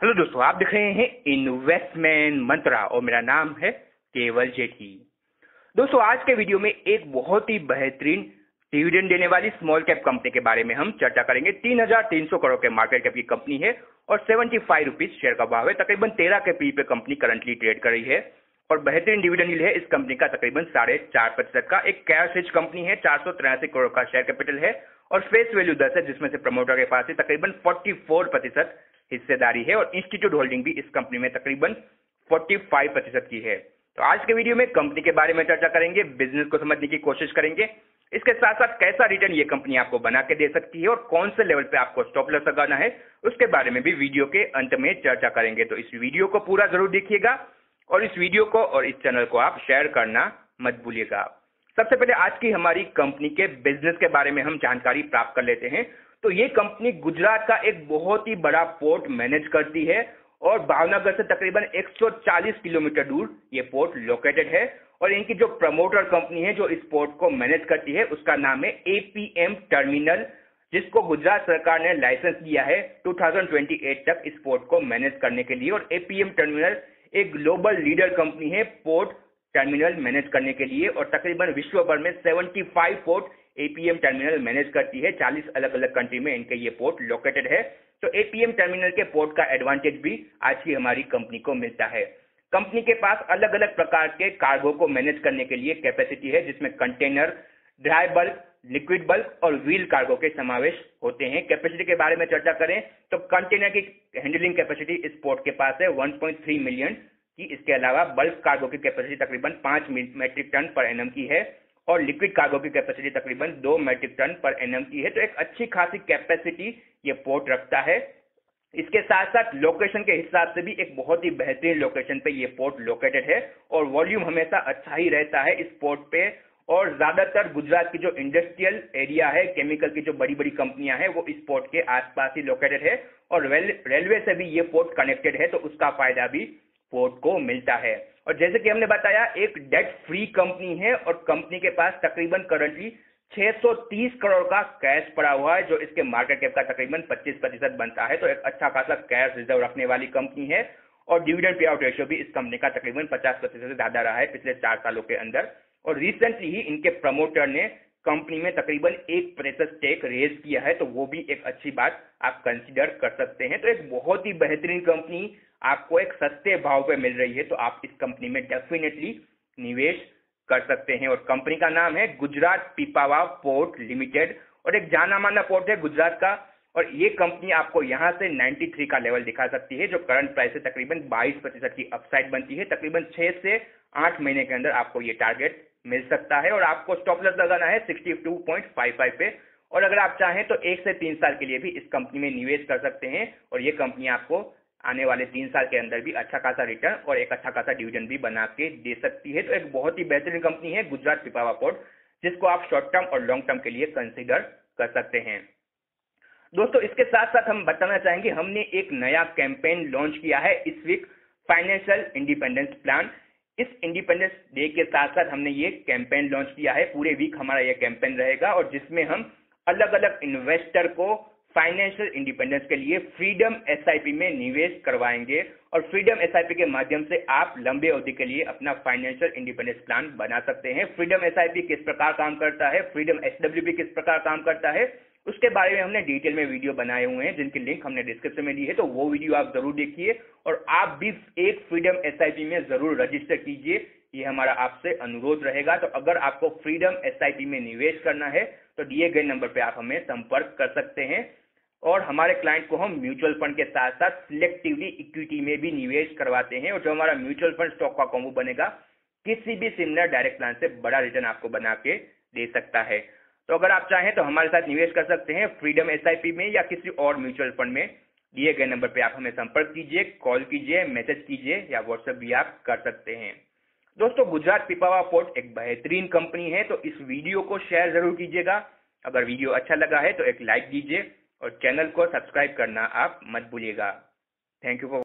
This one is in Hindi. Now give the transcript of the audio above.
हेलो दोस्तों, आप देख रहे हैं इन्वेस्टमेंट मंत्रा और मेरा नाम है केवल जेठी। दोस्तों, आज के वीडियो में एक बहुत ही बेहतरीन डिविडेंड देने वाली स्मॉल कैप कंपनी के बारे में हम चर्चा करेंगे। 3,300 करोड़ के मार्केट कैप की कंपनी है और 75 रुपीज शेयर का भाव है। तकरीबन 13 के पी पे कंपनी करंटली ट्रेड कर रही है और बेहतरीन डिविडेंड यील्ड है इस कंपनी का तकरीबन 4.5% का। एक कैश रिच कंपनी है, 483 करोड़ का शेयर कैपिटल है और फेस वैल्यू 10 है, जिसमें से प्रमोटर के पास तकरीबन 44% हिस्सेदारी है और इंस्टीट्यूट होल्डिंग भी इस कंपनी में तकरीबन 45% की है। तो आज के वीडियो में कंपनी के बारे में चर्चा करेंगे, बिजनेस को समझने की कोशिश करेंगे, इसके साथ साथ कैसा रिटर्न ये कंपनी आपको बना के दे सकती है और कौन से लेवल पे आपको स्टॉप लॉस लगाना है उसके बारे में भी वीडियो के अंत में चर्चा करेंगे। तो इस वीडियो को पूरा जरूर देखिएगा और इस वीडियो को और इस चैनल को आप शेयर करना मत भूलिएगा। सबसे पहले आज की हमारी कंपनी के बिजनेस के बारे में हम जानकारी प्राप्त कर लेते हैं। तो ये कंपनी गुजरात का एक बहुत ही बड़ा पोर्ट मैनेज करती है और भावनगर से तकरीबन 140 किलोमीटर दूर ये पोर्ट लोकेटेड है और इनकी जो प्रमोटर कंपनी है जो इस पोर्ट को मैनेज करती है उसका नाम है एपीएम टर्मिनल, जिसको गुजरात सरकार ने लाइसेंस दिया है 2028 तक इस पोर्ट को मैनेज करने के लिए। और एपीएम टर्मिनल एक ग्लोबल लीडर कंपनी है पोर्ट टर्मिनल मैनेज करने के लिए और तकरीबन विश्व भर में 75 पोर्ट एपीएम टर्मिनल मैनेज करती है। 40 अलग अलग कंट्री में इनके ये पोर्ट लोकेटेड है। तो एपीएम टर्मिनल के पोर्ट का एडवांटेज भी आज की हमारी कंपनी को मिलता है। कंपनी के पास अलग अलग प्रकार के कार्गो को मैनेज करने के लिए कैपेसिटी है, जिसमें container, dry bulk, liquid bulk और व्हील कार्गो के समावेश होते हैं। कैपेसिटी के बारे में चर्चा करें तो कंटेनर की हैंडलिंग कैपेसिटी इस पोर्ट के पास है 1.3 मिलियन की। इसके अलावा बल्क कार्गो की कैपेसिटी तकरीबन 5 मेट्रिक टन पर एनम की है और लिक्विड कार्गो की कैपेसिटी तकरीबन 2 मेट्रिक टन पर एनम की है। तो एक अच्छी खासी कैपेसिटी ये पोर्ट रखता है। इसके साथ साथ लोकेशन के हिसाब से भी एक बहुत ही बेहतरीन लोकेशन पे ये पोर्ट लोकेटेड है और वॉल्यूम हमेशा अच्छा ही रहता है इस पोर्ट पे। और ज्यादातर गुजरात की जो इंडस्ट्रियल एरिया है, केमिकल की जो बड़ी बड़ी कंपनियां हैं, वो इस पोर्ट के आसपास ही लोकेटेड है और रेलवे से भी ये पोर्ट कनेक्टेड है, तो उसका फायदा भी पोर्ट को मिलता है। और जैसे कि हमने बताया, एक डेट फ्री कंपनी है और कंपनी के पास तकरीबन करंटली 630 करोड़ का कैश पड़ा हुआ है, जो इसके मार्केट कैप का तकरीबन 25% बनता है। तो एक अच्छा खासा कैश रिजर्व रखने वाली कंपनी है और डिविडेंड पे आउट रेशियो भी इस कंपनी का तकरीबन 50% से ज्यादा रहा है पिछले 4 सालों के अंदर। और रिसेंटली ही इनके प्रमोटर ने कंपनी में तकरीबन 1% स्टेक रेज किया है, तो वो भी एक अच्छी बात आप कंसिडर कर सकते हैं। तो एक बहुत ही बेहतरीन कंपनी आपको एक सस्ते भाव पे मिल रही है, तो आप इस कंपनी में डेफिनेटली निवेश कर सकते हैं। और कंपनी का नाम है गुजरात पिपावाव पोर्ट लिमिटेड और एक जाना माना पोर्ट है गुजरात का। और ये कंपनी आपको यहां से 93 का लेवल दिखा सकती है, जो करंट प्राइस से तकरीबन 22% की अपसाइड बनती है। तकरीबन 6 से 8 महीने के अंदर आपको ये टारगेट मिल सकता है और आपको स्टॉप लॉस लगाना है 62.55 पे। और अगर आप चाहें तो 1 से 3 साल के लिए भी इस कंपनी में निवेश कर सकते हैं और ये कंपनी आपको आने वाले 3 साल के अंदर भी अच्छा खासा रिटर्न और एक अच्छा खासा डिविडेंड भी बना के दे सकती है। तो एक बहुत ही बेहतरीन कंपनी है गुजरात पिपावाव पोर्ट, जिसको आप शॉर्ट टर्म और लॉन्ग टर्म के लिए कंसीडर कर सकते हैं। दोस्तों, इसके साथ साथ हम बताना चाहेंगे, हमने एक नया कैंपेन लॉन्च किया है इस वीक, फाइनेंशियल इंडिपेंडेंस प्लान। इस इंडिपेंडेंस डे के साथ साथ हमने ये कैंपेन लॉन्च किया है। पूरे वीक हमारा ये कैंपेन रहेगा और जिसमें हम अलग अलग इन्वेस्टर को फाइनेंशियल इंडिपेंडेंस के लिए फ्रीडम एसआईपी में निवेश करवाएंगे और फ्रीडम एसआईपी के माध्यम से आप लंबे अवधि के लिए अपना फाइनेंशियल इंडिपेंडेंस प्लान बना सकते हैं। फ्रीडम एसआईपी किस प्रकार काम करता है, फ्रीडम एसडब्ल्यूपी किस प्रकार काम करता है, उसके बारे में हमने डिटेल में वीडियो बनाए हुए हैं, जिनकी लिंक हमने डिस्क्रिप्शन में दी है, तो वो वीडियो आप जरूर देखिए और आप भी एक फ्रीडम एसआईपी में जरूर रजिस्टर कीजिए, ये हमारा आपसे अनुरोध रहेगा। तो अगर आपको फ्रीडम एसआईपी में निवेश करना है तो दिए गए नंबर पे आप हमें संपर्क कर सकते हैं और हमारे क्लाइंट को हम म्यूचुअल फंड के साथ साथ सिलेक्टिवली इक्विटी में भी निवेश करवाते हैं और जो हमारा म्यूचुअल फंड स्टॉक का कॉम्बो बनेगा किसी भी सिमिलर डायरेक्ट प्लान से बड़ा रिटर्न आपको बना के दे सकता है। तो अगर आप चाहें तो हमारे साथ निवेश कर सकते हैं फ्रीडम एसआईपी में या किसी और म्यूचुअल फंड में। दिए गए नंबर पे आप हमें संपर्क कीजिए, कॉल कीजिए, मैसेज कीजिए या व्हाट्सएप भी आप कर सकते हैं। दोस्तों, गुजरात पिपावाव पोर्ट एक बेहतरीन कंपनी है, तो इस वीडियो को शेयर जरूर कीजिएगा। अगर वीडियो अच्छा लगा है तो एक लाइक दीजिए और चैनल को सब्सक्राइब करना आप मत भूलिएगा। Thank you for